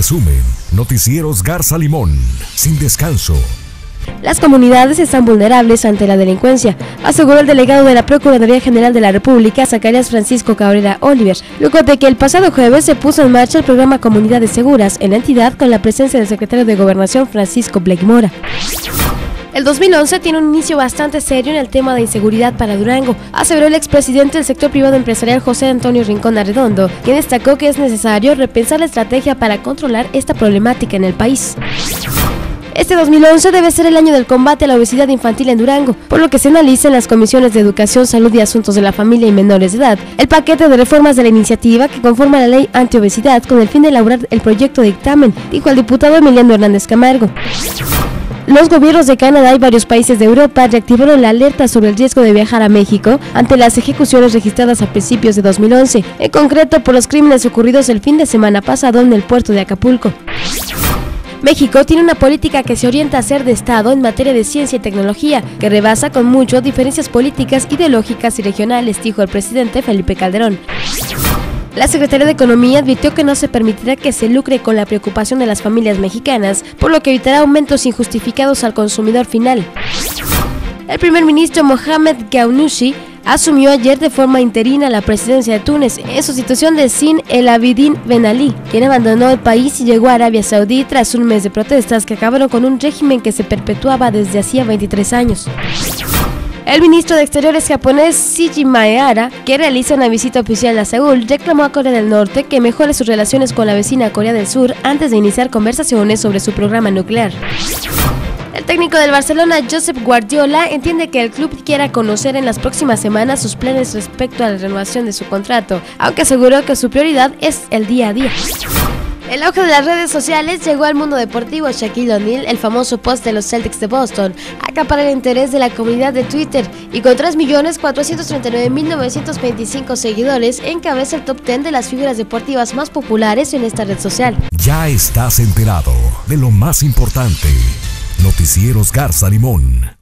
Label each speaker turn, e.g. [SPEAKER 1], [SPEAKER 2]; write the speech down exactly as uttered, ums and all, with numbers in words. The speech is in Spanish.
[SPEAKER 1] resumen, Noticieros Garza Limón, sin descanso.
[SPEAKER 2] Las comunidades están vulnerables ante la delincuencia, aseguró el delegado de la Procuraduría General de la República, Zacarías Francisco Cabrera Oliver, luego de que el pasado jueves se puso en marcha el programa Comunidades Seguras en la entidad con la presencia del secretario de Gobernación, Francisco Blake Mora. El dos mil once tiene un inicio bastante serio en el tema de inseguridad para Durango, aseveró el expresidente del sector privado empresarial José Antonio Rincón Arredondo, quien destacó que es necesario repensar la estrategia para controlar esta problemática en el país. Este dos mil once debe ser el año del combate a la obesidad infantil en Durango, por lo que se analiza en las comisiones de Educación, Salud y Asuntos de la Familia y Menores de Edad el paquete de reformas de la iniciativa que conforma la ley antiobesidad con el fin de elaborar el proyecto de dictamen, dijo el diputado Emiliano Hernández Camargo. Los gobiernos de Canadá y varios países de Europa reactivaron la alerta sobre el riesgo de viajar a México ante las ejecuciones registradas a principios de dos mil once, en concreto por los crímenes ocurridos el fin de semana pasado en el puerto de Acapulco. México tiene una política que se orienta a ser de Estado en materia de ciencia y tecnología, que rebasa con mucho diferencias políticas, ideológicas y regionales, dijo el presidente Felipe Calderón. La Secretaría de Economía advirtió que no se permitirá que se lucre con la preocupación de las familias mexicanas, por lo que evitará aumentos injustificados al consumidor final. El primer ministro Mohamed Ghannouchi asumió ayer de forma interina la presidencia de Túnez en sustitución de Zine El Abidine Ben Ali, quien abandonó el país y llegó a Arabia Saudí tras un mes de protestas que acabaron con un régimen que se perpetuaba desde hacía veintitrés años. El ministro de Exteriores japonés Shinji Maehara, que realiza una visita oficial a Seúl, reclamó a Corea del Norte que mejore sus relaciones con la vecina Corea del Sur antes de iniciar conversaciones sobre su programa nuclear. El técnico del Barcelona, Josep Guardiola, entiende que el club quiera conocer en las próximas semanas sus planes respecto a la renovación de su contrato, aunque aseguró que su prioridad es el día a día. El auge de las redes sociales llegó al mundo deportivo. Shaquille O'Neal, el famoso post de los Celtics de Boston, acapara el interés de la comunidad de Twitter y con tres millones cuatrocientos treinta y nueve mil novecientos veinticinco seguidores encabeza el top diez de las figuras deportivas más populares en esta red social.
[SPEAKER 1] Ya estás enterado de lo más importante. Noticieros Garza Limón.